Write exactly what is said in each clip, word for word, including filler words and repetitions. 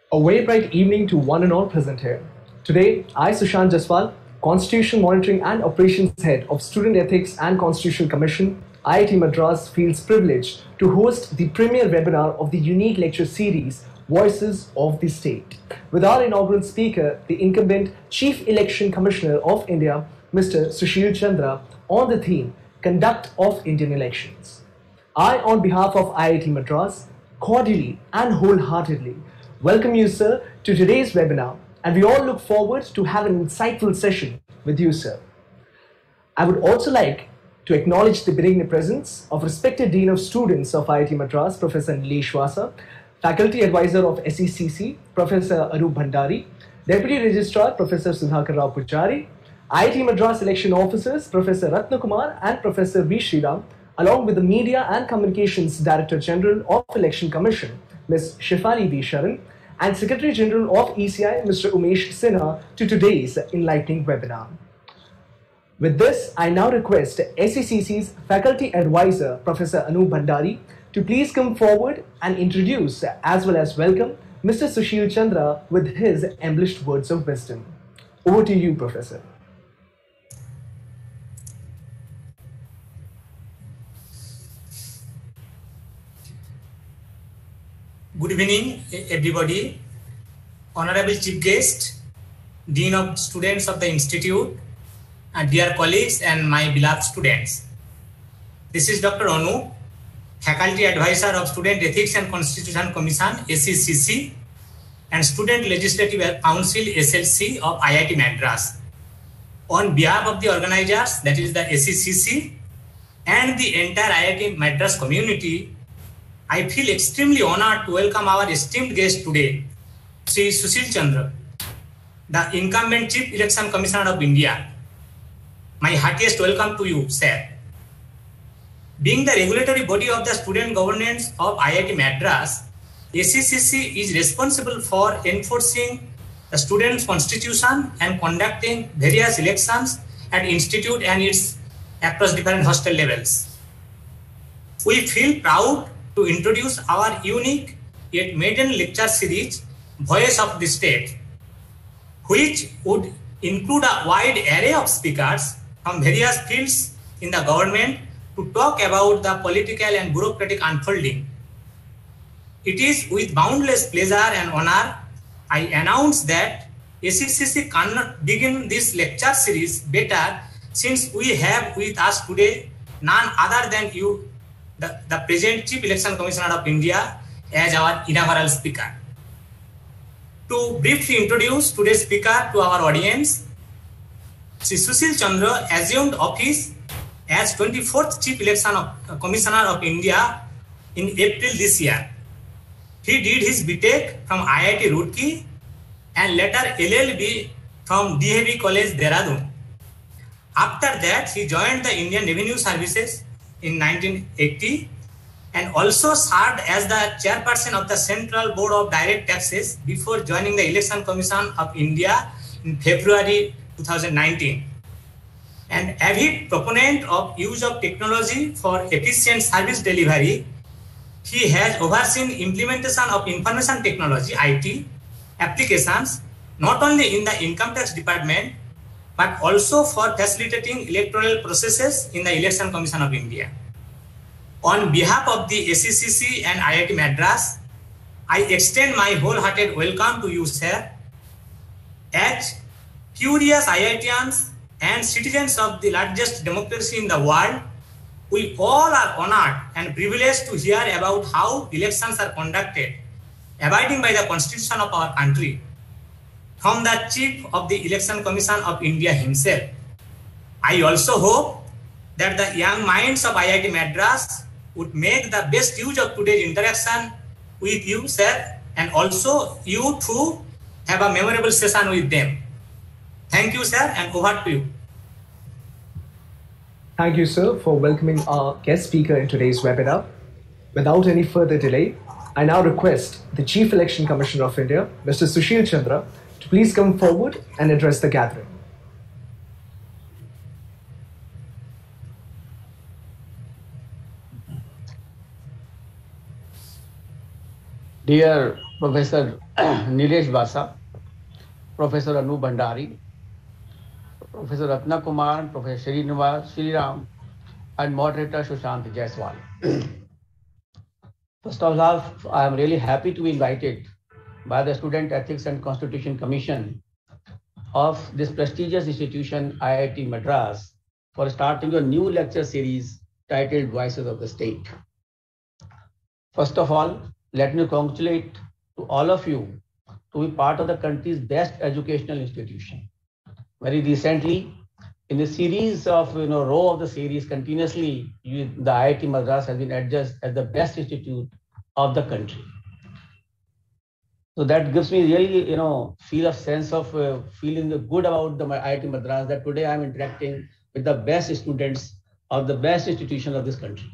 A very bright evening to one and all present here. Today, I, Sushant Jaswal, Constitution Monitoring and Operations Head of Student Ethics and Constitutional Commission, I I T Madras, feels privileged to host the premier webinar of the unique lecture series, Voices of the State, with our inaugural speaker, the incumbent Chief Election Commissioner of India, Mister Sushil Chandra, on the theme, Conduct of Indian Elections. I, on behalf of I I T Madras, cordially and wholeheartedly welcome you, sir, to today's webinar, and we all look forward to have an insightful session with you, sir. I would also like to acknowledge the benignant presence of respected Dean of Students of I I T Madras, Professor Nilesh Vasa, Faculty Advisor of S E C C, Professor Anup Bhandari, Deputy Registrar, Professor Sudhakar Rao Pujari, I I T Madras Election Officers, Professor Ratnakumar and Professor V. Sriram, along with the Media and Communications Director General of Election Commission, Miz Shefali V. Sharan, and Secretary General of E C I, Mister Umesh Sinha, to today's enlightening webinar. With this, I now request S E C C's Faculty Advisor, Professor Anup Bhandari, to please come forward and introduce as well as welcome Mister Sushil Chandra with his embellished words of wisdom. Over to you, Professor. Good evening, everybody. Honorable Chief Guest, Dean of Students of the Institute, and dear colleagues and my beloved students. This is Doctor Anup, Faculty Advisor of Student Ethics and Constitution Commission, S E C C, and Student Legislative Council, S L C, of I I T Madras. On behalf of the organizers, that is the S E C C, and the entire I I T Madras community, I feel extremely honored to welcome our esteemed guest today, Sri Sushil Chandra, the incumbent Chief Election Commissioner of India. My heartiest welcome to you, sir. Being the regulatory body of the student governance of I I T Madras, S E C C is responsible for enforcing the students' constitution and conducting various elections at institute and its across different hostel levels. We feel proud to introduce our unique yet maiden lecture series, Voice of the State, which would include a wide array of speakers from various fields in the government to talk about the political and bureaucratic unfolding. It is with boundless pleasure and honor I announce that S E C C cannot begin this lecture series better, since we have with us today none other than you, The, the present Chief Election Commissioner of India, as our inaugural speaker. To briefly introduce today's speaker to our audience, Sri Sushil Chandra assumed office as twenty-fourth Chief Election of, uh, Commissioner of India in April this year. He did his B Tech from I I T Roorkee and later L L B from D A V College, Dehradun. After that, he joined the Indian Revenue Services in nineteen eighty and also served as the chairperson of the Central Board of Direct Taxes before joining the Election Commission of India in February two thousand nineteen. An avid proponent of use of technology for efficient service delivery, he has overseen implementation of information technology I T applications not only in the Income Tax Department but also for facilitating electoral processes in the Election Commission of India. On behalf of the S E C C and I I T Madras, I extend my wholehearted welcome to you, sir. As curious IITians and citizens of the largest democracy in the world, we all are honored and privileged to hear about how elections are conducted, abiding by the Constitution of our country, from the Chief of the Election Commission of India himself. I also hope that the young minds of I I T Madras would make the best use of today's interaction with you, sir, and also you too have a memorable session with them. Thank you, sir, and over to you. Thank you, sir, for welcoming our guest speaker in today's webinar. Without any further delay, I now request the Chief Election Commissioner of India, Mister Sushil Chandra, to please come forward and address the gathering. Dear Professor Nilesh Basa, Professor Anu Bhandari, Professor Ratna Kumar, Professor Srinivas Sriram, and moderator Sushant Jaiswal. First of all, I am really happy to be invited by the Student Ethics and Constitution Commission of this prestigious institution, I I T Madras, for starting a new lecture series titled Voices of the State. First of all, let me congratulate to all of you to be part of the country's best educational institution. Very recently, in the series of, you know, row of the series, continuously, you, the I I T Madras has been adjudged as the best institute of the country. So that gives me really, you know, feel a sense of uh, feeling good about the I I T Madras, that today I'm interacting with the best students of the best institution of this country.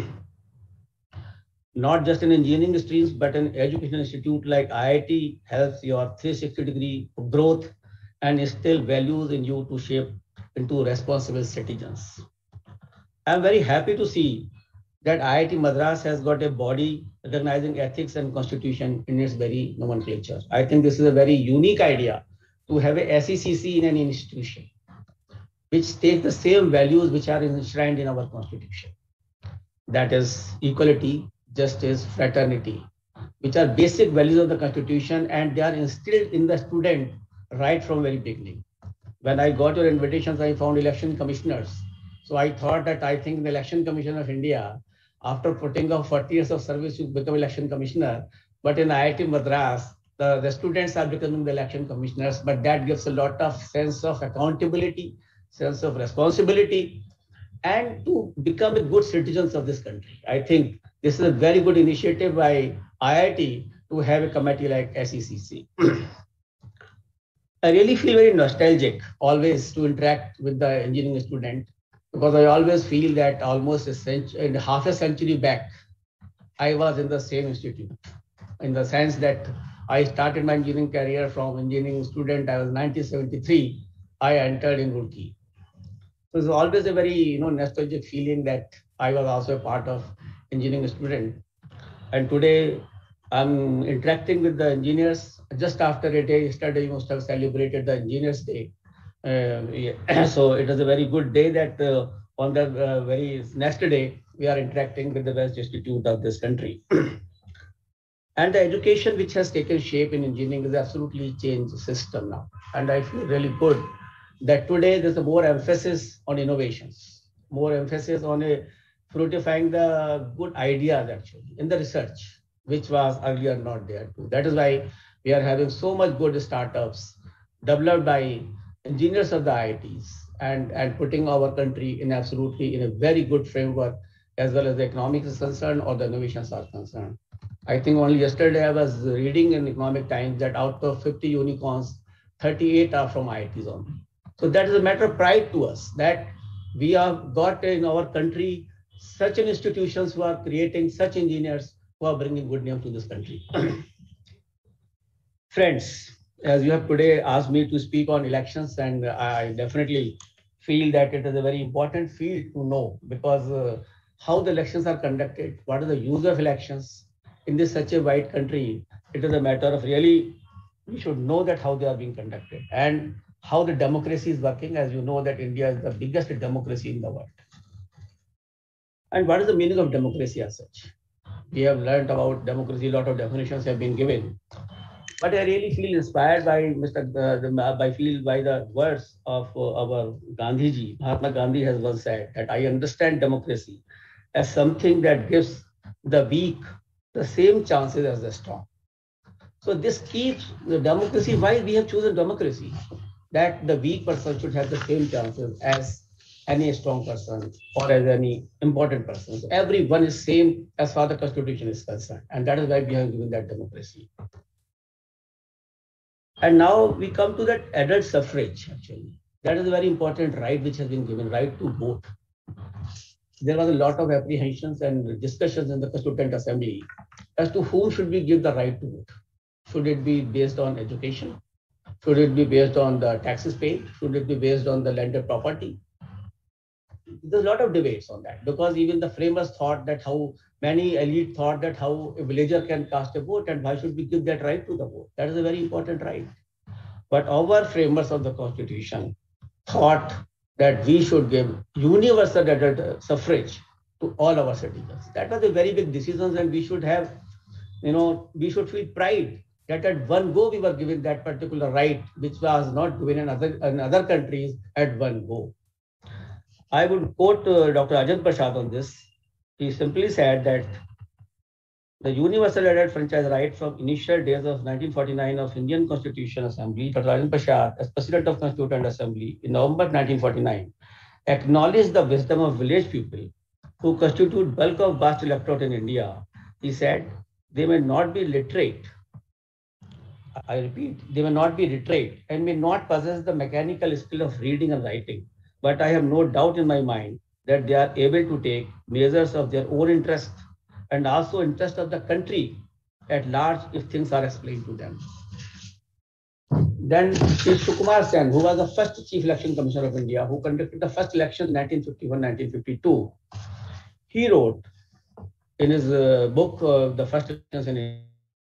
Not just in engineering streams, but an educational institute like I I T helps your three sixty degree growth and instill values in you to shape into responsible citizens. I'm very happy to see that I I T Madras has got a body recognizing ethics and constitution in its very nomenclature. I think this is a very unique idea to have a S E C C in an institution, which takes the same values which are enshrined in our constitution. That is equality, justice, fraternity, which are basic values of the constitution, and they are instilled in the student right from very beginning. When I got your invitations, I found election commissioners. So I thought that I think the Election Commission of India, after putting off forty years of service, you become election commissioner. But in I I T Madras, the, the students are becoming the election commissioners, but that gives a lot of sense of accountability, sense of responsibility, and to become a good citizens of this country. I think this is a very good initiative by I I T to have a committee like S E C C. I really feel very nostalgic always to interact with the engineering student, because I always feel that almost a century, half a century back, I was in the same institute, in the sense that I started my engineering career from engineering student. I was nineteen seventy-three, I entered in Roorkee. So it's always a very, you know, nostalgic feeling that I was also a part of engineering student. And today I'm interacting with the engineers. Just after a day, yesterday you must have celebrated the Engineers Day. Uh, yeah. So it is a very good day that uh, on the uh, very next day, we are interacting with the best institute of this country. And the education which has taken shape in engineering is absolutely changed the system now. And I feel really good that today there's a more emphasis on innovations, more emphasis on a fructifying the good ideas actually in the research, which was earlier not there too. That is why we are having so much good startups developed by engineers of the I I Ts and, and putting our country in absolutely in a very good framework as well as the economics is concerned or the innovations are concerned. I think only yesterday I was reading in Economic Times that out of fifty unicorns, thirty-eight are from I I Ts only. So that is a matter of pride to us that we have got in our country such an institutions who are creating such engineers who are bringing good name to this country. Friends, as you have today asked me to speak on elections, and I definitely feel that it is a very important field to know, because uh, how the elections are conducted, what is the use of elections in this such a wide country, it is a matter of really, we should know that how they are being conducted and how the democracy is working. As you know that India is the biggest democracy in the world. And what is the meaning of democracy as such? We have learned about democracy, a lot of definitions have been given. But I really feel inspired by Mister Uh, the, by feel by the words of uh, our Gandhiji. Mahatma Gandhi has once said that I understand democracy as something that gives the weak the same chances as the strong. So this keeps the democracy. Why we have chosen democracy? That the weak person should have the same chances as any strong person or as any important person. So everyone is same as far as the constitution is concerned, and that is why we have given that democracy. And now we come to that adult suffrage, actually. That is a very important right which has been given, right to vote. There was a lot of apprehensions and discussions in the Constituent Assembly as to whom should we give the right to vote. Should it be based on education? Should it be based on the taxes paid? Should it be based on the landed property? there's a lot of debates on that, because even the framers thought that how many elite thought that how a villager can cast a vote and why should we give that right to the vote? That is a very important right. But our framers of the Constitution thought that we should give universal suffrage to all our citizens. That was a very big decision, and we should have, you know, we should feel pride that at one go we were given that particular right, which was not given in other, in other countries at one go. I would quote uh, Doctor Ajit Prasad on this. He simply said that the universal adult franchise right from initial days of nineteen forty-nine of Indian Constitution Assembly, Doctor Ajit Prasad, as President of Constituent Assembly in November nineteen forty-nine, acknowledged the wisdom of village people who constitute bulk of vast electorate in India. He said, they may not be literate, I repeat, they may not be literate and may not possess the mechanical skill of reading and writing, but I have no doubt in my mind that they are able to take measures of their own interest and also interest of the country at large if things are explained to them. Then Sri Sukumar Sen, who was the first Chief Election Commissioner of India, who conducted the first election in nineteen fifty-one nineteen fifty-two, he wrote in his uh, book, uh, The First Elections in India,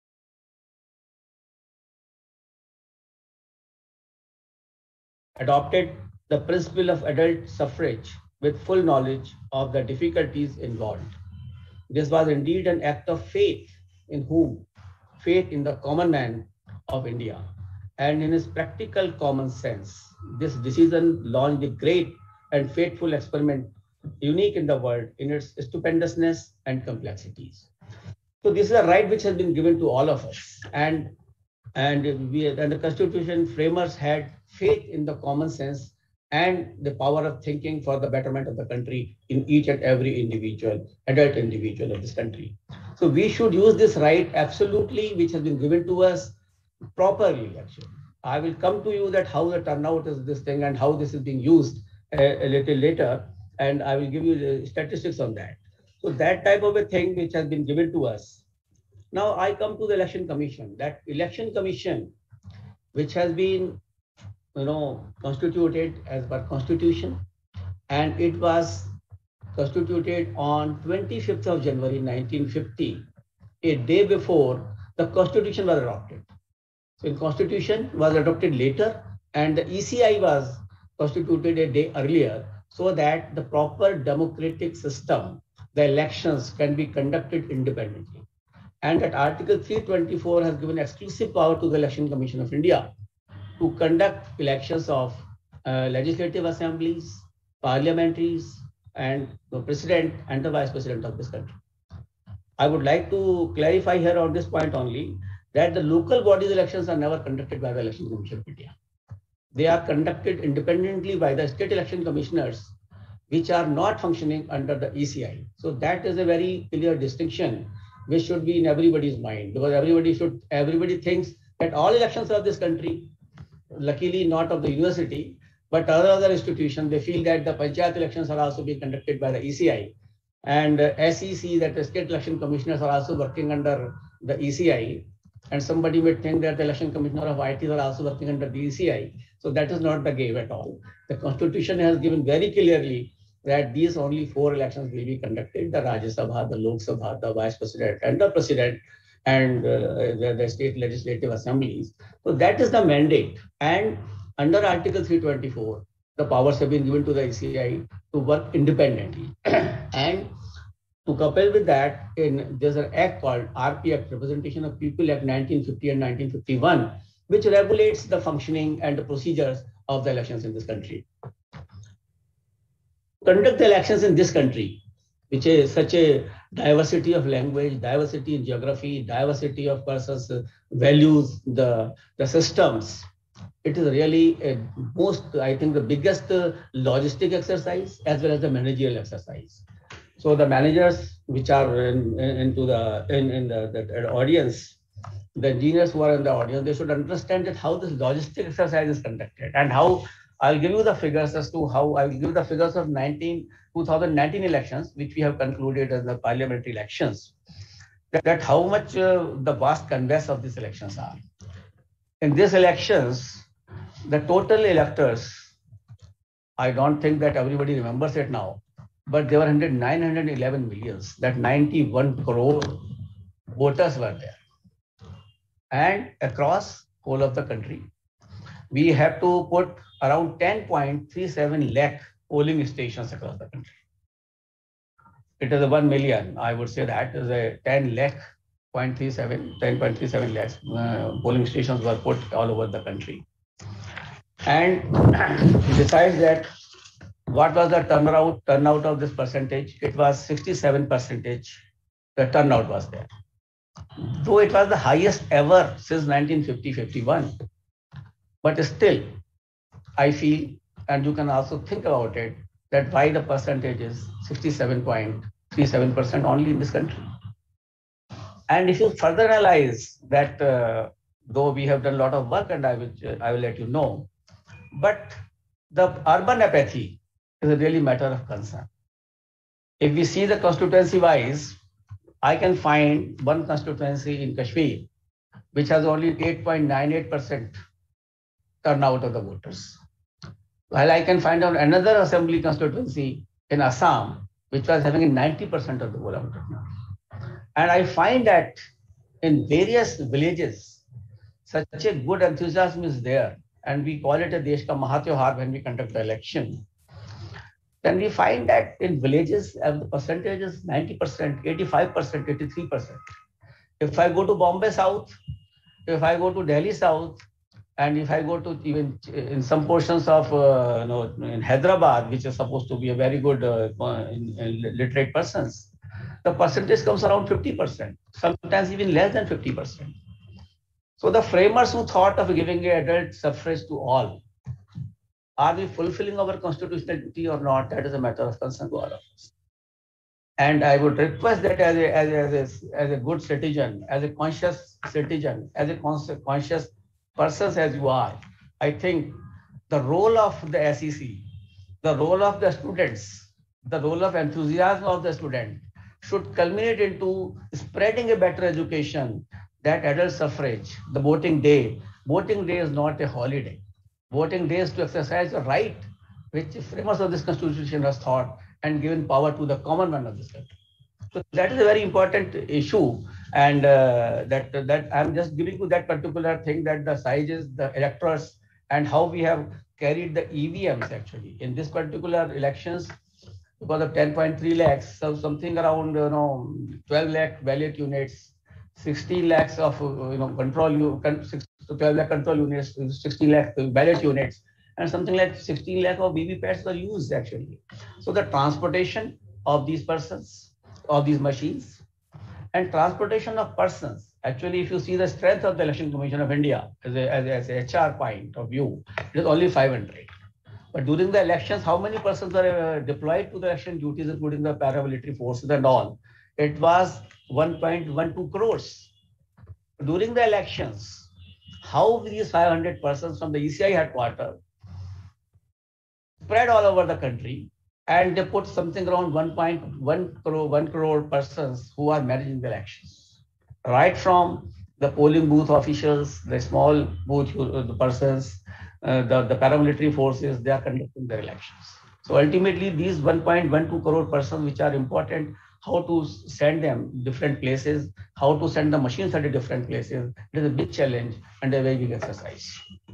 adopted the principle of adult suffrage with full knowledge of the difficulties involved. This was indeed an act of faith in whom? Faith in the common man of India. And in his practical common sense, this decision launched a great and faithful experiment unique in the world in its stupendousness and complexities. So this is a right which has been given to all of us. And, and, we, and the Constitution framers had faith in the common sense and the power of thinking for the betterment of the country in each and every individual, adult individual of this country. So we should use this right absolutely, which has been given to us properly, actually. I will come to you that how the turnout is this thing and how this is being used a, a little later, and I will give you the statistics on that. So that type of a thing which has been given to us. Now I come to the Election Commission. That Election Commission, which has been, you know, constituted as per Constitution, and it was constituted on twenty-fifth of January nineteen fifty, a day before the Constitution was adopted. So the Constitution was adopted later, and the E C I was constituted a day earlier, so that the proper democratic system, the elections can be conducted independently. And that Article three twenty-four has given exclusive power to the Election Commission of India to conduct elections of uh, legislative assemblies, parliamentaries, and the president and the vice president of this country. I would like to clarify here on this point only that the local bodies elections are never conducted by the Election Commission of India. They are conducted independently by the state election commissioners, which are not functioning under the E C I. So that is a very clear distinction which should be in everybody's mind, because everybody should, everybody thinks that all elections of this country, luckily not of the university, but other other institutions, they feel that the Panchayat elections are also being conducted by the E C I. And uh, S E C, that the state election commissioners, are also working under the E C I. And somebody may think that the election commissioner of I Ts are also working under the E C I. So that is not the game at all. The Constitution has given very clearly that these only four elections will be conducted: the Rajya Sabha, the Lok Sabha, the Vice President, and the President, and uh, the, the state legislative assemblies. So that is the mandate. And under Article three twenty-four, the powers have been given to the E C I to work independently. And to couple with that, in, there's an act called R P Act, Representation of People Act nineteen fifty and nineteen fifty-one, which regulates the functioning and the procedures of the elections in this country. Conduct the elections in this country, which is such a diversity of language, diversity in geography, diversity of persons' values, the, the systems. It is really a most, I think, the biggest logistic exercise as well as the managerial exercise. So the managers which are in, in, into the in, in the, the audience, the engineers who are in the audience, they should understand that how this logistic exercise is conducted, and how I'll give you the figures as to how I will give the figures of nineteen, twenty nineteen elections, which we have concluded as the parliamentary elections, that, that how much uh, the vast canvas of these elections are. In these elections, the total electors, I don't think that everybody remembers it now, but there were nine hundred eleven millions, that ninety-one crore voters were there. And across whole of the country, we have to put around ten point three seven lakh polling stations across the country. It is a one million, I would say that is a ten lakh point three seven, ten point three seven lakhs uh, polling stations were put all over the country. And besides that, what was the turnout turnout of this percentage? It was sixty-seven percentage. The turnout was there. Though it was the highest ever since nineteen fifty fifty-one, but still, I feel, and you can also think about it, that why the percentage is sixty-seven point three seven percent only in this country. And if you further analyze that, uh, though we have done a lot of work, and I will, I will let you know, but the urban apathy is a really matter of concern. If we see the constituency wise, I can find one constituency in Kashmir, which has only eight point nine eight percent turnout of the voters. While I can find out another assembly constituency in Assam, which was having ninety percent of the voter turnout. And I find that in various villages, such a good enthusiasm is there, and we call it a Desh Ka Mahatyohar when we conduct the election. Then we find that in villages, the percentage is ninety percent, eighty-five percent, eighty-three percent. If I go to Bombay South, if I go to Delhi South, and if I go to even in some portions of, uh, you know, in Hyderabad, which is supposed to be a very good uh, in, in literate persons, the percentage comes around fifty percent, sometimes even less than fifty percent. So the framers who thought of giving an adult suffrage to all, are we fulfilling our constitutional duty or not? That is a matter of concern to all of us. And I would request that as a, as a, as a, as a good citizen, as a conscious citizen, as a conscious person as you are, I think the role of the S E C, the role of the students, the role of enthusiasm of the student should culminate into spreading a better education, that adult suffrage, the voting day. Voting day is not a holiday. Voting day is to exercise a right which the framers of this constitution has thought and given power to the common man of this country. So that is a very important issue, and uh, that that I'm just giving you that particular thing, that the sizes, the electors, and how we have carried the E V Ms actually in this particular elections, because of ten point three lakhs, so something around you know twelve lakh ballot units, sixteen lakhs of you know control you twelve lakh control units, sixteen lakh ballot units, and something like sixteen lakh of V V P A Ts were used actually. So the transportation of these persons, of these machines, and transportation of persons. Actually, if you see the strength of the Election Commission of India as a, as a, as a H R point of view, it is only five hundred. But during the elections, how many persons were uh, deployed to the election duties, including the paramilitary forces and all? It was one point one two crores. During the elections, how these five hundred persons from the E C I headquarters spread all over the country, and they put something around one point one crore, one crore persons who are managing the elections. Right from the polling booth officials, the small booth the persons, uh, the, the paramilitary forces, they are conducting their elections. So ultimately, these one point one two crore persons, which are important, how to send them different places, how to send the machines at different places, it is a big challenge and a very big exercise.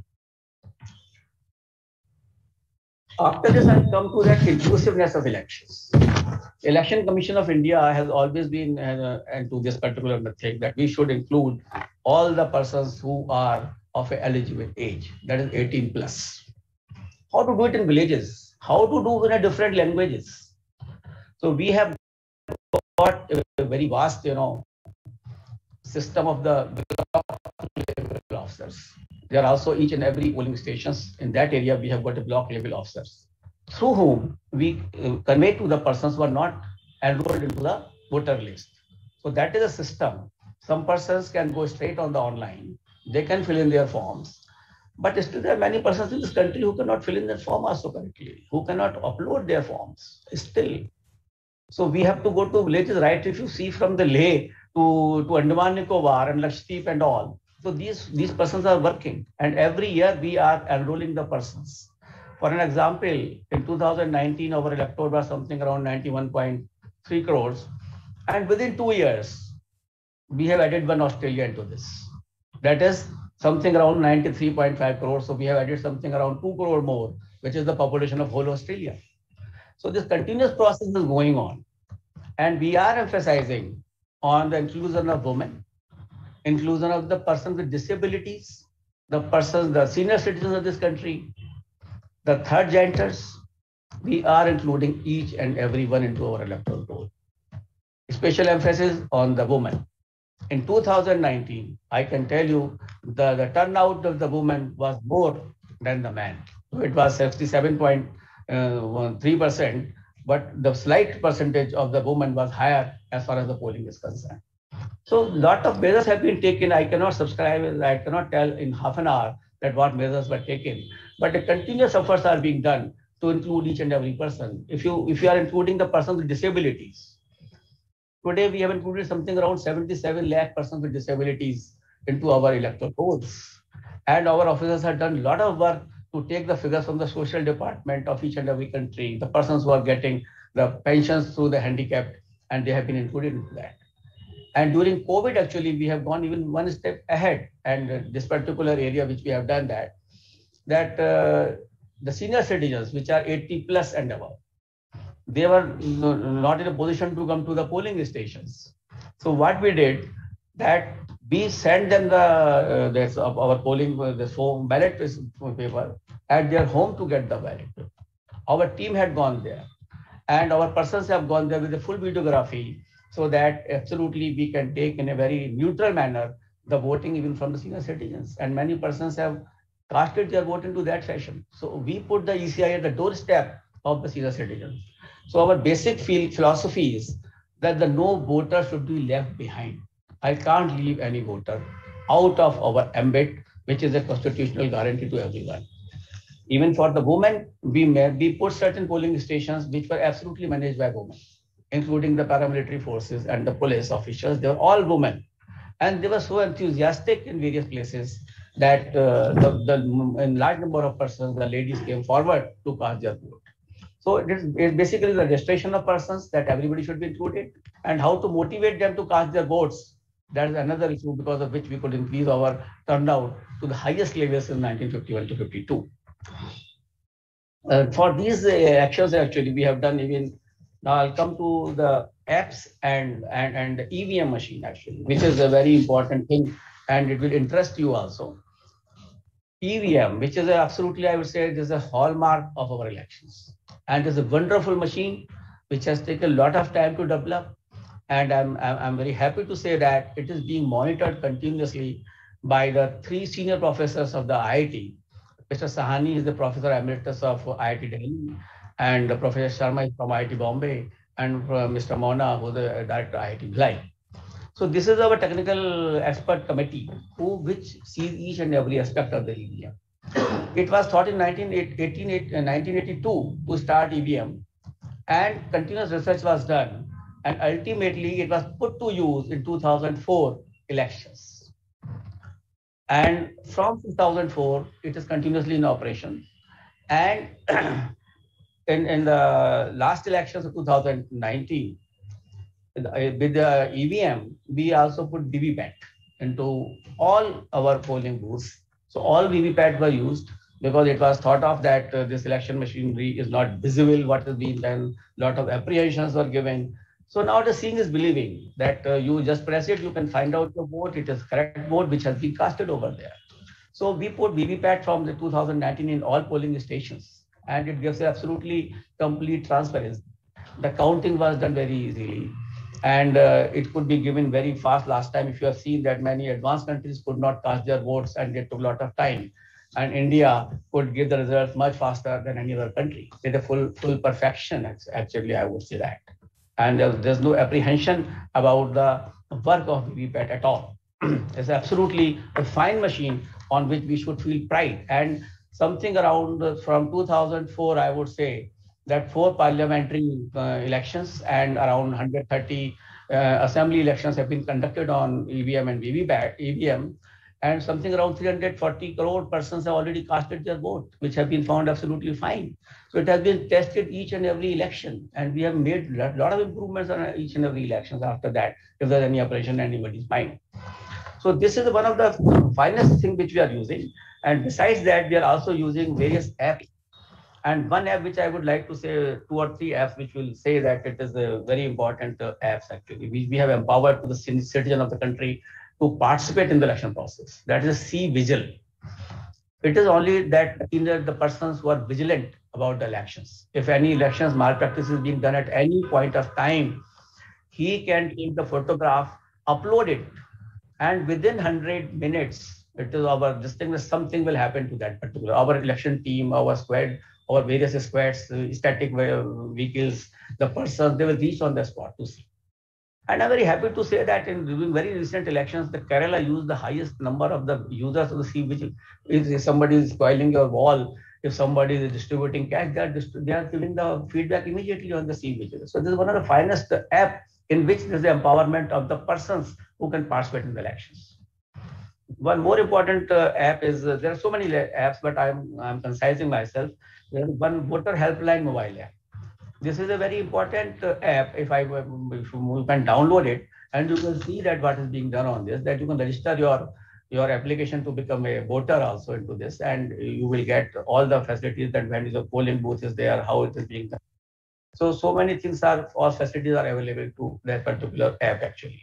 After this, I come to that inclusiveness of elections. Election Commission of India has always been uh, into this particular thing, that we should include all the persons who are of an eligible age, that is eighteen plus. How to do it in villages? How to do it in different languages? So we have got a very vast, you know, system of the block officers. There are also each and every polling stations in that area. We have got a block level officers through whom we uh, convey to the persons who are not enrolled into the voter list. So that is a system. Some persons can go straight on the online. They can fill in their forms. But still there are many persons in this country who cannot fill in their form also correctly, who cannot upload their forms still. So we have to go to villages, right? If you see from the Leh to, to Andaman Nicobar and Lakshadweep and all. So these, these persons are working, and every year we are enrolling the persons. For an example, in two thousand nineteen, our electoral was something around ninety-one point three crores. And within two years, we have added one Australian to this. That is something around ninety-three point five crores. So we have added something around two crore more, which is the population of whole Australia. So this continuous process is going on. And we are emphasizing on the inclusion of women, inclusion of the persons with disabilities, the persons, the senior citizens of this country, the third genders. We are including each and everyone into our electoral roll. Special emphasis on the women. In two thousand nineteen, I can tell you the, the turnout of the women was more than the man. It was sixty-seven point three percent, but the slight percentage of the women was higher as far as the polling is concerned. So a lot of measures have been taken. I cannot subscribe, I cannot tell in half an hour that what measures were taken, but the continuous efforts are being done to include each and every person. If you, if you are including the persons with disabilities, today we have included something around seventy-seven lakh persons with disabilities into our electoral rolls. And our officers have done a lot of work to take the figures from the social department of each and every country, the persons who are getting the pensions through the handicapped, and they have been included into that. And during COVID, actually, we have gone even one step ahead. And this particular area which we have done that, that uh, the senior citizens, which are eighty plus and above, they were not in a position to come to the polling stations. So what we did, that we sent them the uh, this, uh, our polling uh, this home ballot paper at their home to get the ballot. Our team had gone there, and our persons have gone there with a full videography, so that absolutely we can take in a very neutral manner the voting even from the senior citizens. And many persons have casted their vote into that fashion. So we put the E C I at the doorstep of the senior citizens. So our basic philosophy is that the no voter should be left behind. I can't leave any voter out of our ambit, which is a constitutional guarantee to everyone. Even for the women, we, may, we put certain polling stations which were absolutely managed by women, including the paramilitary forces and the police officials. They were all women. And they were so enthusiastic in various places that uh, the, the in large number of persons, the ladies came forward to cast their vote. So it is it's basically the registration of persons that everybody should be included, and how to motivate them to cast their votes. That is another issue because of which we could increase our turnout to the highest levels in nineteen fifty-one to fifty-two. Uh, for these uh, actions, actually, we have done even, now I'll come to the apps and, and, and the E V M machine, actually, which is a very important thing, and it will interest you also. E V M, which is a, absolutely, I would say, it is a hallmark of our elections. And it's a wonderful machine, which has taken a lot of time to develop. And I'm, I'm very happy to say that it is being monitored continuously by the three senior professors of the I I T. Mister Sahani is the Professor Emeritus of I I T Delhi, and Professor Sharma is from I I T Bombay, and Mister Mona, who is the Director of I I T Bhilai. So this is our technical expert committee, who which sees each and every aspect of the E V M. It was thought in nineteen eighty-two to start E V M, and continuous research was done. And ultimately, it was put to use in two thousand four elections. And from two thousand four, it is continuously in operation. And in, in the last elections of two thousand nineteen, with the E V M, we also put V V P A T into all our polling booths. So all V V P A T were used because it was thought of that uh, this election machinery is not visible, what is being done, a lot of apprehensions were given. So now the seeing is believing, that uh, you just press it, you can find out your vote, it is correct vote which has been casted over there. So we put V V P A T from the two thousand nineteen in all polling stations, and it gives absolutely complete transparency. The counting was done very easily, and uh, it could be given very fast. Last time, if you have seen that many advanced countries could not cast their votes and it took a lot of time, and India could give the results much faster than any other country with a full, full perfection, actually, I would say that. And there's no apprehension about the work of V V P A T at all. It's absolutely a fine machine on which we should feel pride. And something around uh, from two thousand four, I would say that four parliamentary uh, elections and around one hundred thirty uh, assembly elections have been conducted on E V M and V V P A T, E V M. And something around three hundred forty crore persons have already casted their vote, which have been found absolutely fine. So it has been tested each and every election, and we have made a lot of improvements on each and every elections after that, if there's any operation in anybody's mind. So this is one of the finest thing which we are using. And besides that, we are also using various apps. And one app which I would like to say, two or three apps which will say that it is a very important uh, apps actually. We, we have empowered the citizen of the country to participate in the election process. That is C Vigil. It is only that in the, the persons who are vigilant about the elections. If any elections malpractice is being done at any point of time, he can take the photograph, upload it, and within one hundred minutes, it is our this thing that something will happen to that particular, our election team, our squad, our various squads, uh, static vehicles, the persons, they will reach on the spot to see. And I'm very happy to say that in during very recent elections, the Kerala used the highest number of the users of the C Vigil. If somebody is spoiling your wall, if somebody is distributing cash, they are, they are giving the feedback immediately on the C Vigil. So this is one of the finest app in which there is the empowerment of the persons who can participate in the elections. One more important uh, app is, uh, there are so many apps, but I'm, I'm concising myself. There is one voter helpline mobile app. This is a very important uh, app. If I if you can download it, and you can see that what is being done on this, that you can register your your application to become a voter also into this, and you will get all the facilities that when the polling booth is there, how it is being done. So so many things are, all facilities are available to that particular app actually.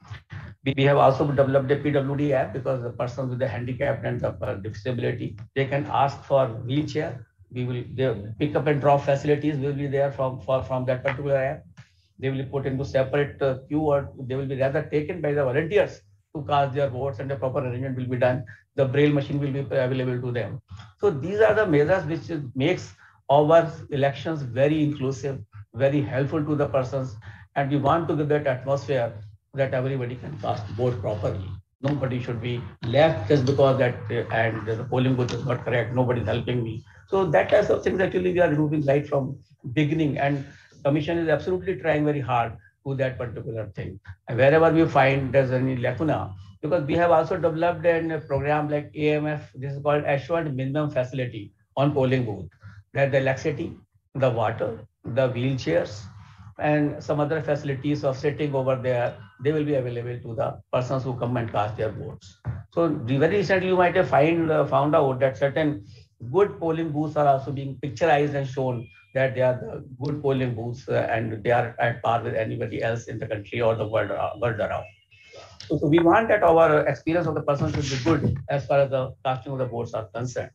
We have also developed a P W D app because the persons with the handicap and the disability, they can ask for wheelchair. We will they pick up and drop facilities will be there from for, from that particular app. They will be put into separate uh, queue, or they will be rather taken by the volunteers to cast their votes, and the proper arrangement will be done. The braille machine will be available to them. So these are the measures which makes our elections very inclusive, very helpful to the persons, and we want to give that atmosphere that everybody can cast vote properly. Nobody should be left just because that uh, and the polling booth is not correct. Nobody is helping me. So that types of things actually we are moving right from beginning, and Commission is absolutely trying very hard to that particular thing. And wherever we find there's any lacuna, because we have also developed a program like A M F. This is called Assured Minimum Facility on polling booth. That the electricity, the water, the wheelchairs, and some other facilities of sitting over there, they will be available to the persons who come and cast their votes. So very recently you might have find, uh, found out that certain good polling booths are also being picturized and shown that they are the good polling booths uh, and they are at par with anybody else in the country or the world, uh, world around. So, so we want that our experience of the person should be good as far as the casting of the votes are concerned.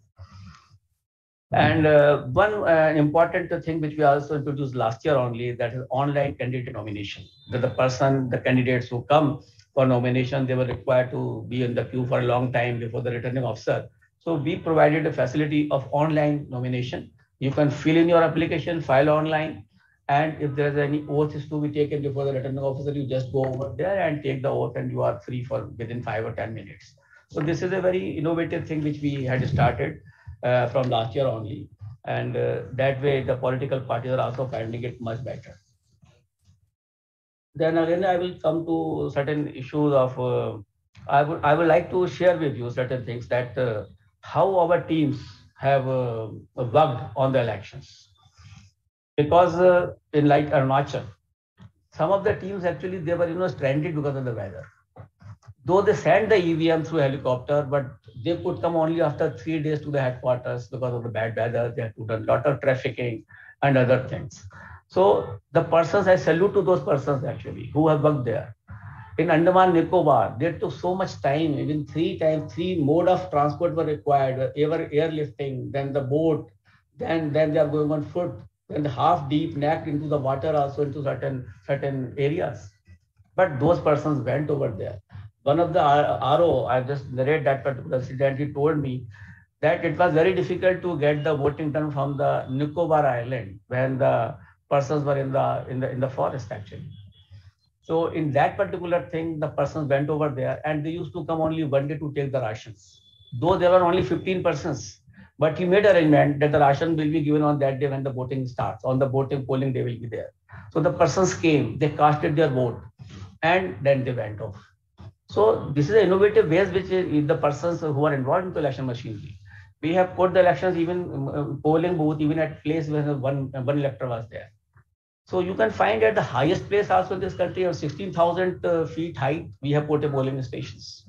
And uh, one uh, important thing which we also introduced last year only, that is online candidate nomination. That the person, the candidates who come for nomination, they were required to be in the queue for a long time before the returning officer. So we provided a facility of online nomination. You can fill in your application, file online, and if there is any oath is to be taken before the returning officer, you just go over there and take the oath, and you are free for within five or ten minutes. So this is a very innovative thing which we had started uh, from last year only, and uh, that way the political parties are also finding it much better. Then again, I will come to certain issues of. Uh, I would I would like to share with you certain things that. Uh, how our teams have uh, worked on the elections. Because uh, in like Arunachal, some of the teams actually, they were you know, stranded because of the weather. Though they sent the E V M through helicopter, but they could come only after three days to the headquarters because of the bad weather. They had to do a lot of trafficking and other things. So the persons, I salute to those persons actually who have worked there. In Andaman Nicobar, they took so much time, even three times, three mode of transport were required, ever airlifting, then the boat, then, then they are going on foot, then the half deep neck into the water also into certain, certain areas. But those persons went over there. One of the R O, I just narrate that particular incident, he told me that it was very difficult to get the voting done from the Nicobar Island when the persons were in the, in the, in the forest actually. So in that particular thing, the persons went over there and they used to come only one day to take the rations. Though there were only fifteen persons, but he made arrangement that the ration will be given on that day when the voting starts. On the voting polling day will be there. So the persons came, they casted their vote, and then they went off. So this is an innovative ways which is the persons who are involved in the election machinery. We have put the elections even uh, polling booth even at place where one one elector was there. So you can find at the highest place also in this country of sixteen thousand uh, feet height, we have put a polling stations.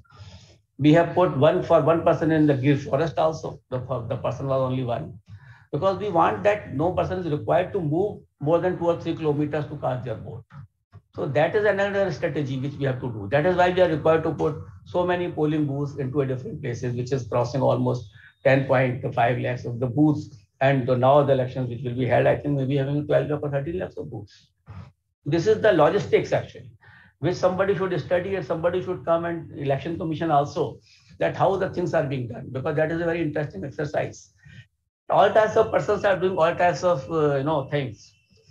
We have put one for one person in the Gir forest also. The, the person was only one. Because we want that no person is required to move more than two or three kilometers to cast their vote. So that is another strategy which we have to do. That is why we are required to put so many polling booths into a different places, which is crossing almost ten point five lakhs of the booths. And now the elections which will be held, I think maybe having twelve or thirteen lakhs of booths. This is the logistics actually, which somebody should study and somebody should come and election commission also, that how the things are being done, because that is a very interesting exercise. All types of persons are doing all types of uh, you know things.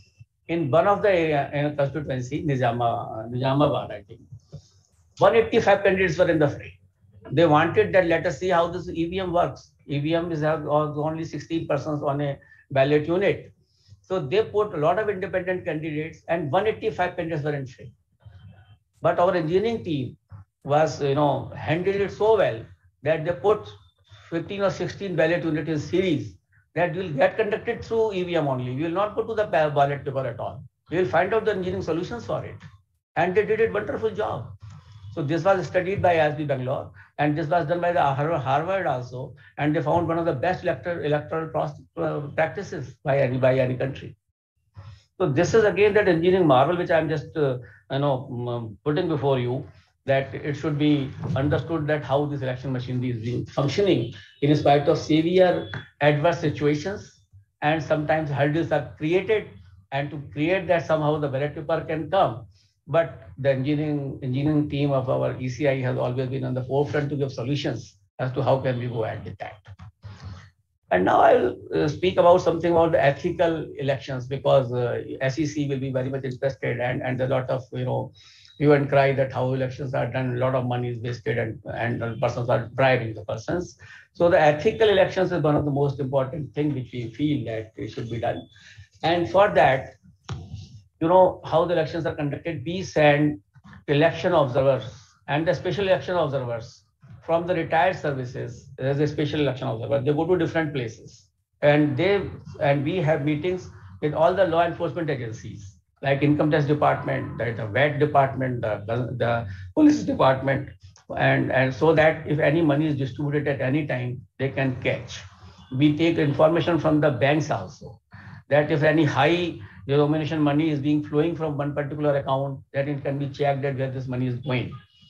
In one of the area in a constituency, Nizama, Nizamabad, I think, one hundred eighty-five candidates were in the fray. They wanted that let us see how this E V M works. E V M is only sixteen persons on a ballot unit. So they put a lot of independent candidates and one hundred eighty-five candidates were in fray. But our engineering team was, you know, handled it so well that they put fifteen or sixteen ballot units in series that will get conducted through E V M only. We will not go to the ballot paper at all. We will find out the engineering solutions for it. And they did a wonderful job. So this was studied by I I S B Bangalore, and this was done by the Harvard also, and they found one of the best electoral, electoral practices by any, by any country. So this is again that engineering marvel which I am just uh, you know putting before you, that it should be understood that how this election machinery is being functioning in spite of severe adverse situations, and sometimes hurdles are created, and to create that somehow the ballot paper can come. But the engineering engineering team of our E C I has always been on the forefront to give solutions as to how can we go ahead with that. And now I'll uh, speak about something about the ethical elections, because uh, S E C will be very much interested, and, and a lot of, you know, hue and cry that how elections are done, a lot of money is wasted, and, and the persons are bribing the persons. So the ethical elections is one of the most important thing which we feel that it should be done. And for that, you know, how the elections are conducted, we send election observers and the special election observers from the retired services. There's a special election observer. They go to different places, and they and we have meetings with all the law enforcement agencies, like income tax department, the, the V A T department, the, the, the police department, and, and so that if any money is distributed at any time, they can catch. We take information from the banks also, that if any high denomination money is being flowing from one particular account, that it can be checked that where this money is going.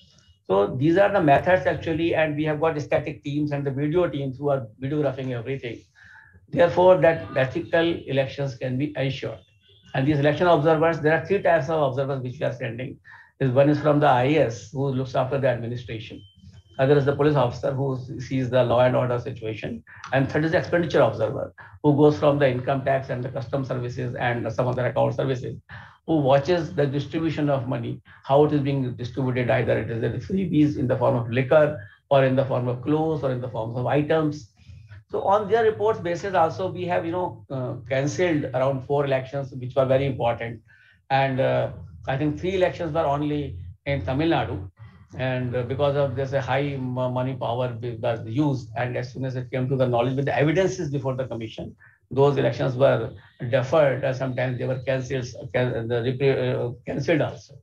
So these are the methods actually, and we have got static teams and the video teams who are videographing everything. Therefore, that ethical elections can be ensured. And these election observers, there are three types of observers which we are sending. One is from the I A S, who looks after the administration. Other is the police officer, who sees the law and order situation. And third is the expenditure observer, who goes from the income tax and the custom services and some other account services, who watches the distribution of money, how it is being distributed, either it is in freebies in the form of liquor, or in the form of clothes, or in the form of items. So on their reports basis also, we have, you know, uh, cancelled around four elections, which were very important. And uh, I think three elections were only in Tamil Nadu. And uh, because of this, a high money power was used. And as soon as it came to the knowledge with the evidences before the commission, those elections were deferred, and sometimes they were cancelled, cancelled also.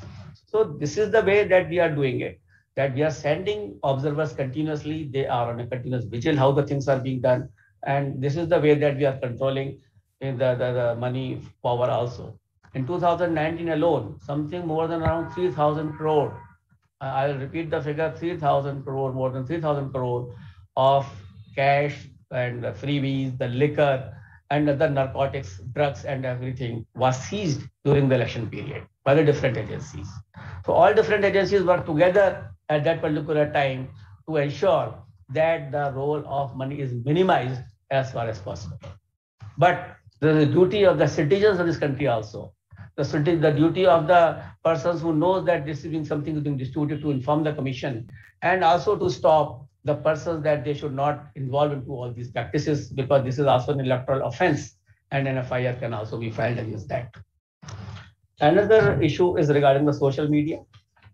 So this is the way that we are doing it, that we are sending observers continuously. They are on a continuous vigil how the things are being done. And this is the way that we are controlling in the, the, the money power also. In two thousand nineteen alone, something more than around three thousand crore, uh, I'll repeat the figure, three thousand crore, more than three thousand crore of cash and the freebies, the liquor, and other narcotics, drugs, and everything was seized during the election period by the different agencies. So all different agencies work together at that particular time to ensure that the role of money is minimized as far as possible. But there is a duty of the citizens of this country also. The, the duty of the persons who knows that this is being something is being distributed to inform the commission, and also to stop the persons that they should not involve into all these practices, because this is also an electoral offense, and an F I R can also be filed against that. Another issue is regarding the social media.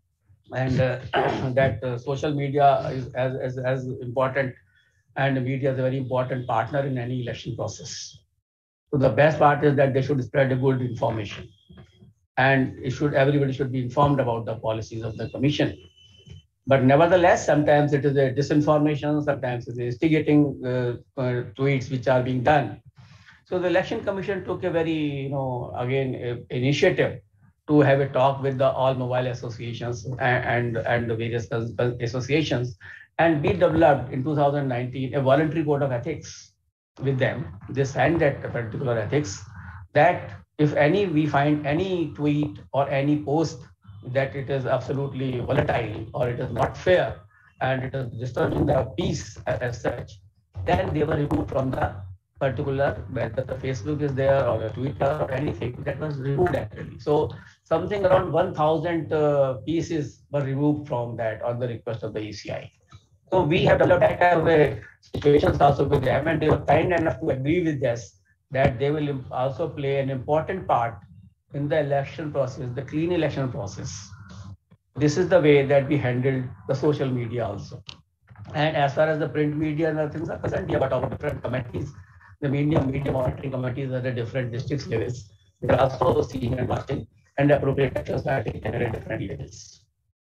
and uh, that uh, social media is as, as, as important, and media is a very important partner in any election process. So the best part is that they should spread a good information, and it should everybody should be informed about the policies of the commission. But nevertheless, sometimes it is a disinformation, sometimes it is instigating uh, uh, tweets which are being done. So the Election Commission took a very, you know, again, a, initiative to have a talk with the all mobile associations and, and, and the various associations, and we developed in two thousand nineteen a voluntary code of ethics with them. They signed that particular ethics, that if any, we find any tweet or any post that it is absolutely volatile or it is not fair and it is disturbing the peace as, as such, then they were removed from the particular, whether the Facebook is there or the Twitter or anything, that was removed actually. So something around one thousand uh, pieces were removed from that on the request of the E C I. So we have developed that kind of a situations also with them, and they were kind enough to agree with us that they will also play an important part in the election process, the clean election process. This is the way that we handled the social media also. And as far as the print media and other things are concerned, we have got our different committees. The media, media monitoring committees at the different districts levels. They are also seeing and watching, and appropriate actions are taken at different levels.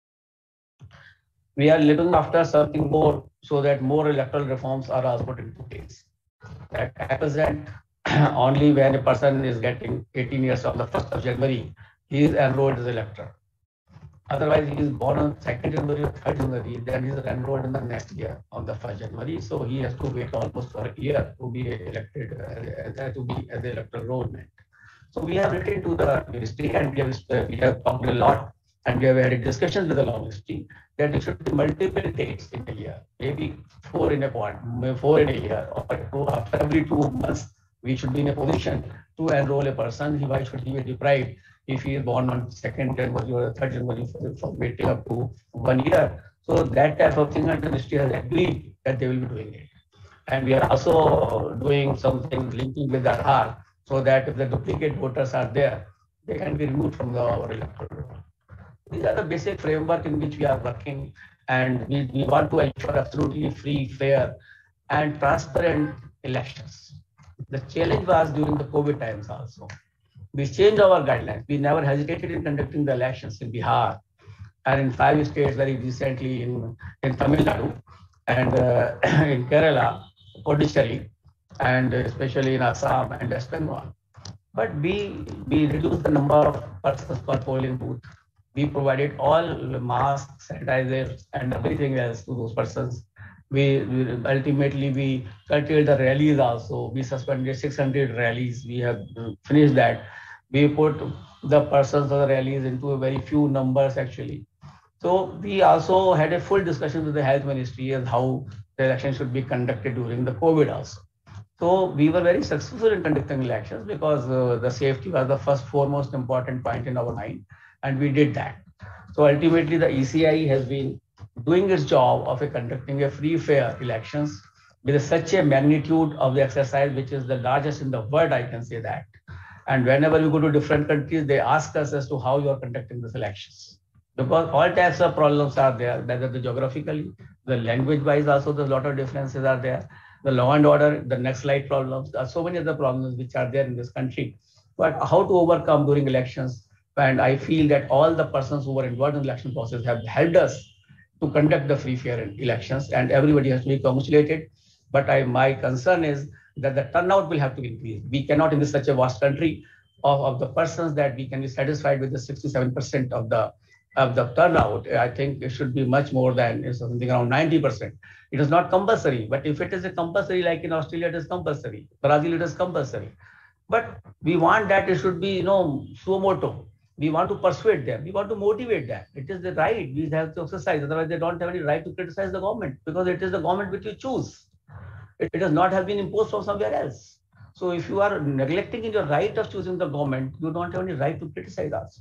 We are looking after something more so that more electoral reforms are also put into place. At present, only when a person is getting eighteen years on the first of January, he is enrolled as an elector. Otherwise, he is born on second January or third January, then he is enrolled in the next year on the first January. So he has to wait almost for a year to be elected, uh, to be as the electoral enrollment. So we have written to the ministry, and we have, uh, we have talked a lot, and we have had discussions with the law ministry that it should be multiple dates in a year, maybe four in a quarter, four in a year, or two, after every two months, we should be in a position to enroll a person. Why should he be deprived if he is born on second January or third January for, for waiting up to one year? So that type of thing, and the ministry has agreed that they will be doing it. And we are also doing something linking with Aadhaar, so that if the duplicate voters are there, they can be removed from the our electoral roll. These are the basic framework in which we are working, and we, we want to ensure absolutely free, fair, and transparent elections. The challenge was during the COVID times also. We changed our guidelines. We never hesitated in conducting the elections in Bihar and in five states very recently in, in Tamil Nadu and uh, in Kerala, Puducherry, and especially in Assam and West Bengal. But we, we reduced the number of persons per polling booth. We provided all masks, sanitizers, and everything else to those persons. We, we ultimately we curtailed the rallies also. We suspended six hundred rallies. We have finished that. We put the persons of the rallies into a very few numbers actually. So we also had a full discussion with the health ministry as how the election should be conducted during the COVID also. So we were very successful in conducting elections because uh, the safety was the first foremost important point in our mind, and we did that. So ultimately the E C I has been doing its job of a conducting a free, fair elections with such a magnitude of the exercise, which is the largest in the world, I can say that. And whenever we go to different countries, they ask us as to how you are conducting these elections. Because all types of problems are there, whether the geographically, the language-wise also, there's a lot of differences are there. The law and order, the next slide problems, there are so many other problems which are there in this country. But how to overcome during elections? And I feel that all the persons who were involved in the election process have helped us to conduct the free, fair elections, and everybody has to be congratulated. But I, my concern is that the turnout will have to increase. We cannot, in this such a vast country of, of the persons, that we can be satisfied with the sixty-seven percent of the of the turnout. I think it should be much more than something around ninety percent. It is not compulsory, but if it is a compulsory, like in Australia, it is compulsory. Brazil, it is compulsory. But we want that it should be, you know, suo moto. We want to persuade them. We want to motivate them. It is the right. We have to exercise. Otherwise, they don't have any right to criticize the government, because it is the government which you choose. It, it does not have been imposed from somewhere else. So if you are neglecting in your right of choosing the government, you don't have any right to criticize us.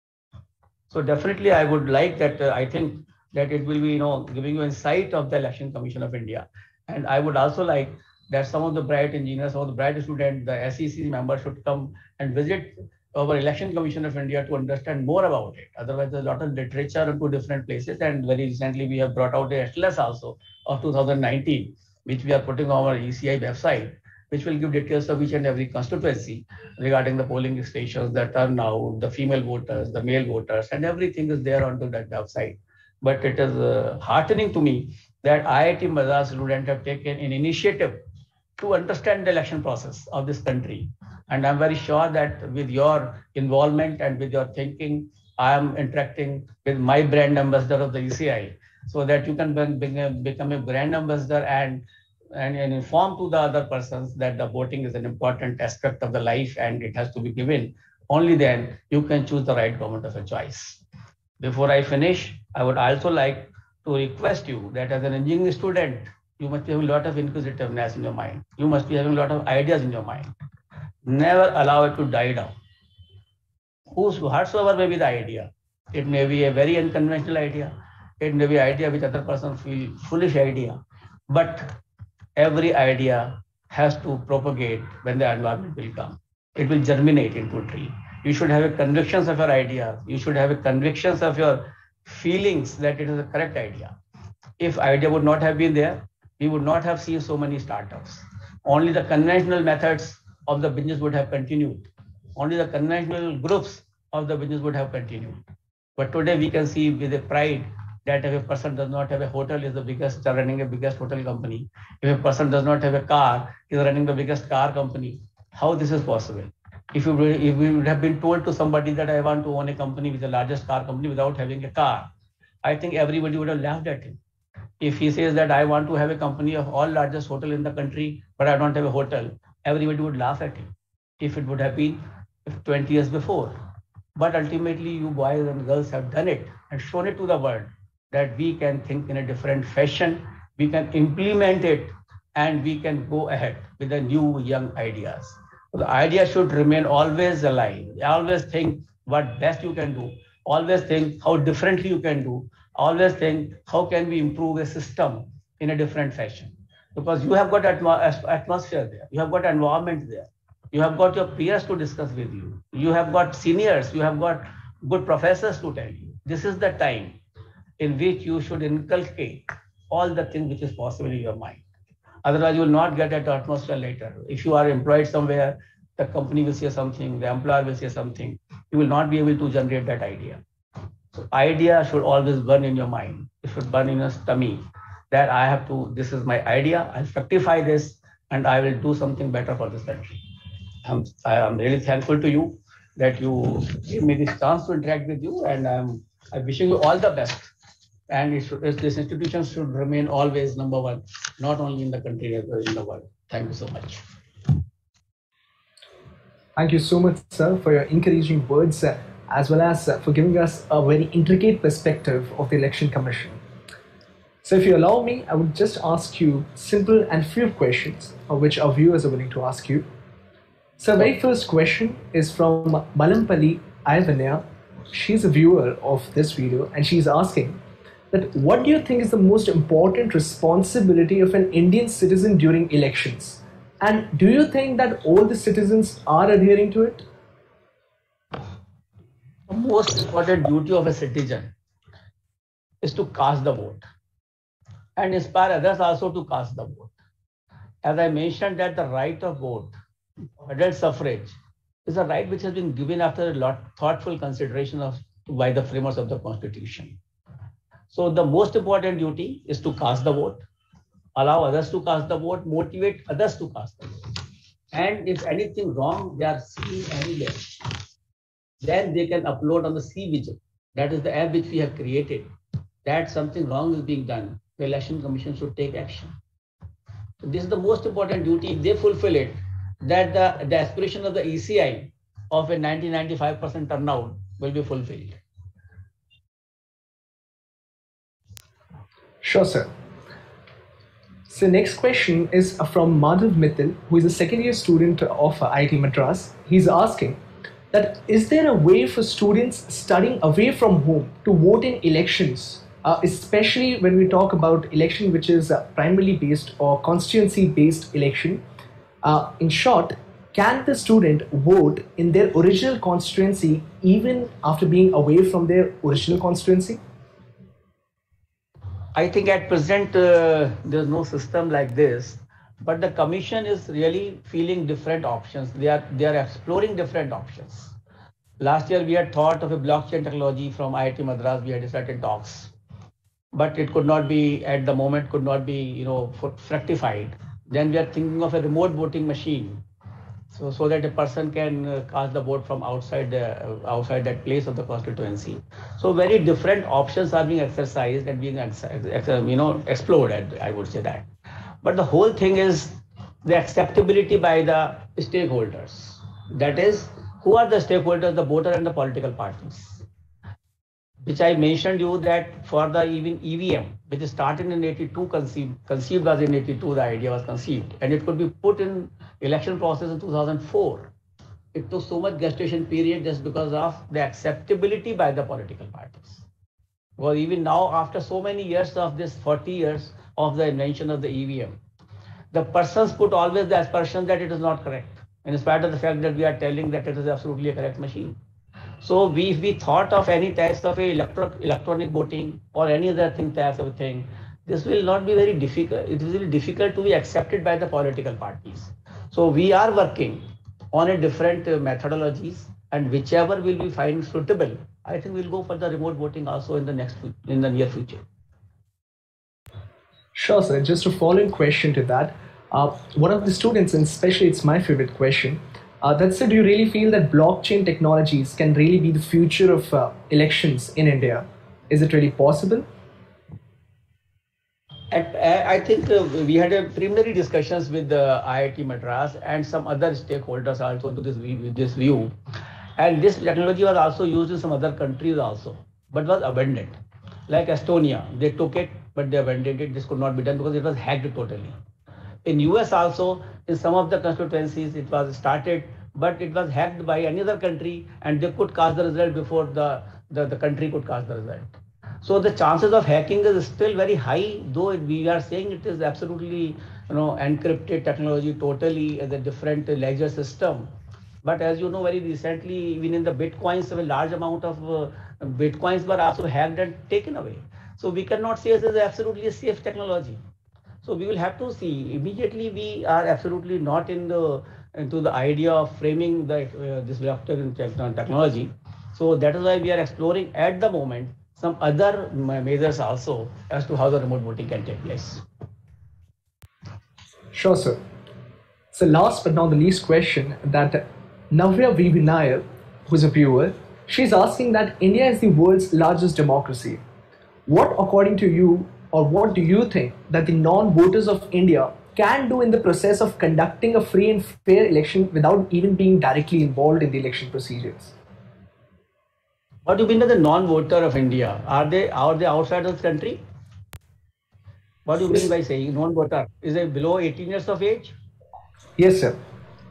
So definitely, I would like that. Uh, I think that it will be, you know, giving you insight of the Election Commission of India. And I would also like that some of the bright engineers, some of the bright students, the S E C members should come and visit our Election Commission of India to understand more about it. Otherwise, there's a lot of literature in two different places. And very recently, we have brought out a atlas also of two thousand nineteen, which we are putting on our E C I website, which will give details of each and every constituency regarding the polling stations, the turnout, the female voters, the male voters, and everything is there onto that website. But it is uh, heartening to me that I I T Madras students have taken an initiative to understand the election process of this country. And I'm very sure that with your involvement and with your thinking, I am interacting with my brand ambassador of the E C I, so that you can become a brand ambassador and, and, and inform to the other persons that the voting is an important aspect of the life and it has to be given. Only then you can choose the right government of your choice. Before I finish, I would also like to request you that as an engineering student, you must be having a lot of inquisitiveness in your mind. You must be having a lot of ideas in your mind. Never allow it to die down. Whosoever may be the idea, it may be a very unconventional idea, it may be an idea which other person feel foolish idea, but every idea has to propagate when the environment will come. It will germinate into a tree. You should have a convictions of your idea. You should have a convictions of your feelings that it is a correct idea. If idea would not have been there, we would not have seen so many startups. Only the conventional methods of the business would have continued. Only the conventional groups of the business would have continued. But today we can see with a pride that if a person does not have a hotel, is the biggest, running a biggest hotel company. If a person does not have a car, is running the biggest car company. How this is possible? If you if we would have been told to somebody that I want to own a company with the largest car company without having a car, I think everybody would have laughed at him. If he says that I want to have a company of all largest hotel in the country, but I don't have a hotel, everybody would laugh at him if it would have been twenty years before. But ultimately, you boys and girls have done it and shown it to the world that we can think in a different fashion, we can implement it, and we can go ahead with the new young ideas. So the idea should remain always alive. Always think what best you can do. Always think how differently you can do. Always think how can we improve a system in a different fashion. Because you have got atmo- atmosphere there. You have got environment there. You have got your peers to discuss with you. You have got seniors. You have got good professors to tell you. This is the time in which you should inculcate all the things which is possible in your mind. Otherwise, you will not get that atmosphere later. If you are employed somewhere, the company will say something, the employer will say something. You will not be able to generate that idea. So idea should always burn in your mind. It should burn in your tummy that I have to, this is my idea, I'll fructify this and I will do something better for this country. I'm, I'm really thankful to you that you gave me this chance to interact with you, and I'm, I'm wishing you all the best. And it should, this institution should remain always number one, not only in the country, but in the world. Thank you so much. Thank you so much, sir, for your encouraging words, uh, as well as uh, for giving us a very intricate perspective of the Election Commission. So if you allow me, I would just ask you simple and few questions, uh, which our viewers are willing to ask you. So the very first question is from Malampalli Ivania. She's a viewer of this video and she's asking that what do you think is the most important responsibility of an Indian citizen during elections? And do you think that all the citizens are adhering to it? The most important duty of a citizen is to cast the vote and inspire others also to cast the vote. As I mentioned, that the right of vote, adult suffrage, is a right which has been given after a lot thoughtful consideration of by the framers of the Constitution. So the most important duty is to cast the vote, allow others to cast the vote, motivate others to cast the vote. And if anything wrong, they are seen anywhere, then they can upload on the C-Vigil. That is the app which we have created. That something wrong is being done, the Election Commission should take action. So this is the most important duty. If they fulfill it, that the, the aspiration of the E C I of a ninety to ninety-five percent turnout will be fulfilled. Sure, sir. So next question is from Madhav Mittal, who is a second year student of I I T Madras. He's asking that is there a way for students studying away from home to vote in elections, uh, especially when we talk about election which is uh, primarily based or constituency based election? Uh, in short, can the student vote in their original constituency even after being away from their original constituency? I think at present uh, there's no system like this, but the commission is really feeling different options. They are they are exploring different options. Last year we had thought of a blockchain technology from I I T Madras. We had certain talks, but it could not be at the moment. Could not be you know fructified. Then we are thinking of a remote voting machine, so so that a person can uh, cast the vote from outside the uh, outside that place of the constituency. So very different options are being exercised and being you know explored. I would say that, but the whole thing is the acceptability by the stakeholders. That is, who are the stakeholders? The voter and the political parties. Which I mentioned you that for the even E V M, which started in eighty-two, conceived, conceived was in eighty-two, the idea was conceived, and it could be put in election process in two thousand four. It took so much gestation period just because of the acceptability by the political parties. Because even now, after so many years of this, forty years of the invention of the E V M, the persons put always the aspersion that it is not correct, in spite of the fact that we are telling that it is absolutely a correct machine. So we, if we thought of any types of a electro, electronic voting or any other thing types of thing, this will not be very difficult. It is really difficult to be accepted by the political parties. So we are working on a different uh, methodologies, and whichever will be find suitable, I think we'll go for the remote voting also in the next in the near future. Sure, sir. Just a following question to that. Uh, one of the students, and especially it's my favorite question, Uh, that said, do you really feel that blockchain technologies can really be the future of uh, elections in India? Is it really possible? At, I think uh, we had a preliminary discussions with the I I T Madras and some other stakeholders also to this, this view. And this technology was also used in some other countries also, but was abandoned. Like Estonia, they took it, but they abandoned it. This could not be done because it was hacked totally. In U S also, in some of the constituencies, it was started, but it was hacked by another country, and they could cast the result before the, the, the country could cast the result. So the chances of hacking is still very high, though we are saying it is absolutely you know encrypted technology totally as a different ledger system. But as you know, very recently, even in the bitcoins, a large amount of uh, bitcoins were also hacked and taken away. So we cannot say this is absolutely a safe technology. So we will have to see. Immediately, we are absolutely not in the into the idea of framing the uh, this blockchain technology. So that is why we are exploring at the moment some other measures also as to how the remote voting can take place. Sure, sir. So last but not the least question, that Navya Vivi Nair, who's a viewer, she's asking that India is the world's largest democracy. What, according to you, or what do you think that the non-voters of India can do in the process of conducting a free and fair election without even being directly involved in the election procedures? What do you mean by the non-voter of India? Are they are they outside of the country? What do you mean by saying non-voter? Is it below eighteen years of age? Yes, sir.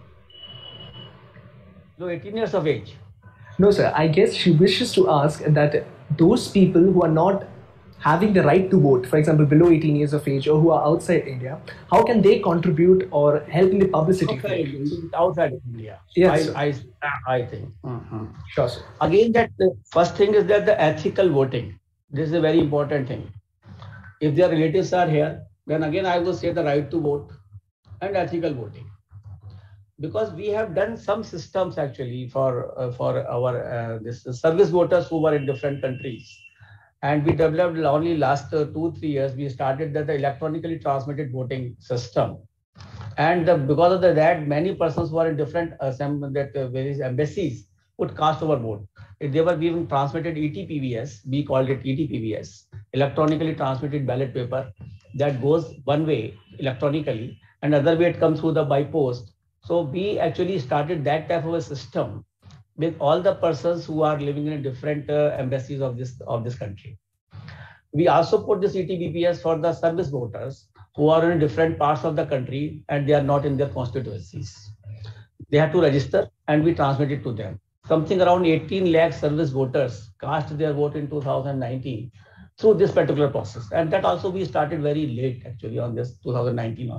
Below eighteen years of age? No, sir. I guess she wishes to ask that those people who are not having the right to vote, for example, below eighteen years of age, or who are outside India, how can they contribute or help in the publicity? Outside, outside of India. Yes, I, I, I think. Mm-hmm. Sure, sir. Again, that the first thing is that the ethical voting. This is a very important thing. If their relatives are here, then again I will say the right to vote and ethical voting. Because we have done some systems actually for uh, for our uh, this service voters who were in different countries. And we developed only last uh, two, three years, we started that the electronically transmitted voting system. And uh, because of the, that, many persons who are in different uh, that uh, various embassies would cast our vote. If they were being transmitted E T P V S, we called it E T P V S, electronically transmitted ballot paper, that goes one way electronically, and other way it comes through the by post. So we actually started that type of a system with all the persons who are living in different uh, embassies of this of this country. We also put this E T P V S for the service voters who are in different parts of the country and they are not in their constituencies. They have to register and we transmit it to them. Something around eighteen lakh service voters cast their vote in two thousand nineteen through this particular process. And that also we started very late actually on this two thousand nineteen on.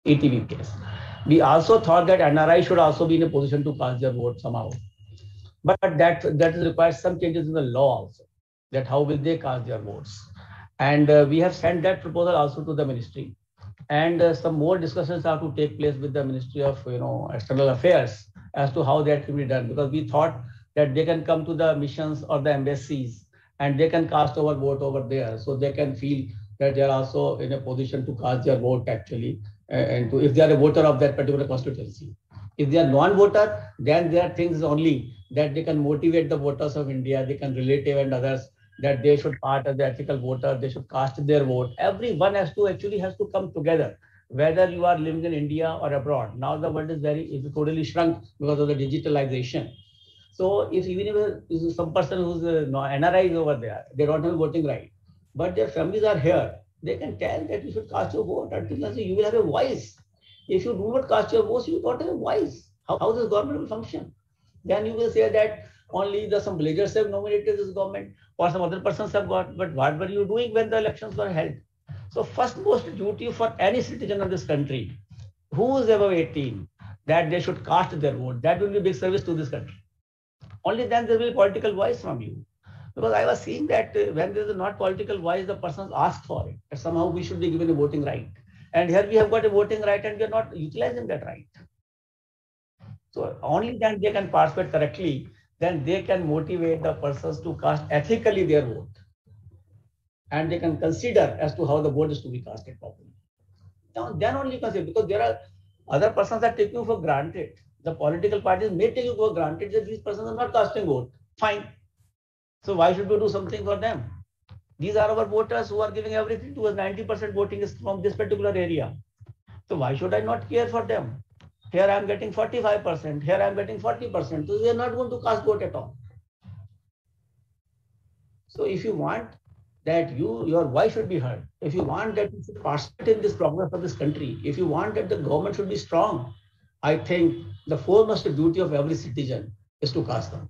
E T V case. We also thought that N R I should also be in a position to cast their vote somehow. But that, that requires some changes in the law also, that how will they cast their votes. And uh, we have sent that proposal also to the ministry. And uh, some more discussions have to take place with the Ministry of you know, External Affairs as to how that can be done. Because we thought that they can come to the missions or the embassies and they can cast our vote over there. So they can feel that they are also in a position to cast their vote actually. And to, if they are a voter of that particular constituency. If they are non-voter, then there are things only that they can motivate the voters of India, they can relative and others that they should part as the ethical voter, they should cast their vote. Everyone has to actually has to come together, whether you are living in India or abroad. Now the world is very, it's totally shrunk because of the digitalization. So if even if some person who's a N R I is over there, they don't have voting right, but their families are here, they can tell that you should cast your vote. Until you will have a voice. If you do not cast your vote, you don't have a voice. How, how this government will function? Then you will say that only the some villagers have nominated this government or some other persons have got. But what were you doing when the elections were held? So first most duty for any citizen of this country who is above eighteen, that they should cast their vote. That will be a big service to this country. Only then there will be political voice from you. Because I was seeing that when there is not political voice, the persons ask for it. That somehow we should be given a voting right. And here we have got a voting right and we are not utilizing that right. So only then they can participate correctly, then they can motivate the persons to cast ethically their vote. And they can consider as to how the vote is to be casted properly. Now, then only you can say, because there are other persons that take you for granted. The political parties may take you for granted that these persons are not casting vote. Fine. So why should we do something for them? These are our voters who are giving everything to us. ninety percent voting is from this particular area. So why should I not care for them? Here I am getting forty-five percent. Here I am getting forty percent. So we are not going to cast vote at all. So if you want that you, your voice should be heard, if you want that you should participate in this progress of this country, if you want that the government should be strong, I think the foremost duty of every citizen is to cast them.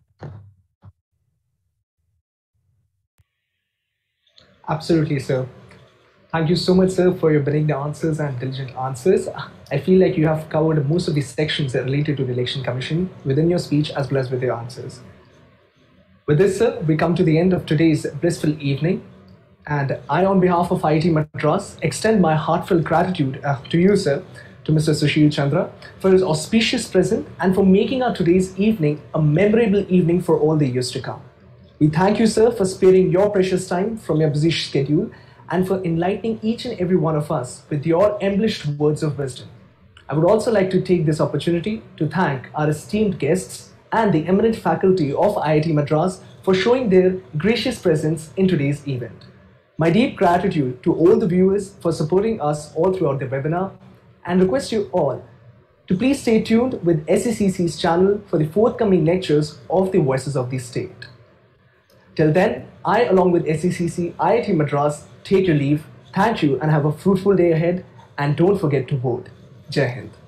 Absolutely, sir. Thank you so much, sir, for your brilliant answers and diligent answers. I feel like you have covered most of the sections related to the Election Commission within your speech as well as with your answers. With this, sir, we come to the end of today's blissful evening. And I, on behalf of I I T Madras, extend my heartfelt gratitude uh, to you, sir, to Mister Sushil Chandra, for his auspicious presence and for making our today's evening a memorable evening for all the years to come. We thank you, sir, for sparing your precious time from your busy schedule and for enlightening each and every one of us with your embellished words of wisdom. I would also like to take this opportunity to thank our esteemed guests and the eminent faculty of I I T Madras for showing their gracious presence in today's event. My deep gratitude to all the viewers for supporting us all throughout the webinar, and request you all to please stay tuned with S E C C's channel for the forthcoming lectures of the Voices of the State. Till then, I, along with S E C C I I T Madras, take your leave. Thank you and have a fruitful day ahead. And don't forget to vote. Jai Hind.